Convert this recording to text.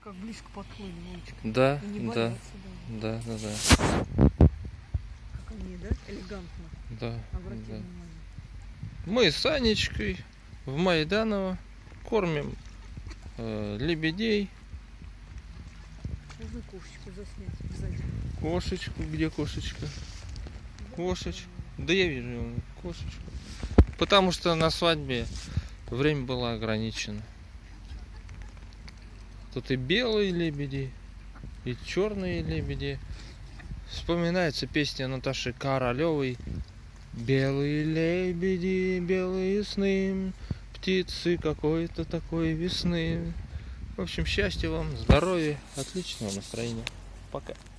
Как близко подходит, Вовочка. Да, И не да, боятся да, да, да. Как они, да? Элегантно. Да, Обрати да. внимание. Мы с Анечкой в Майданово кормим лебедей. Можно кошечку заснять сзади. Кошечку, где кошечка? Кошечку. Да я вижу его, кошечку. Потому что на свадьбе время было ограничено. Тут и белые лебеди, и черные лебеди. Вспоминается песня Наташи Королевой. Белые лебеди, белые сны, птицы какой-то такой весны. В общем, счастья вам, здоровья, отличного настроения. Пока.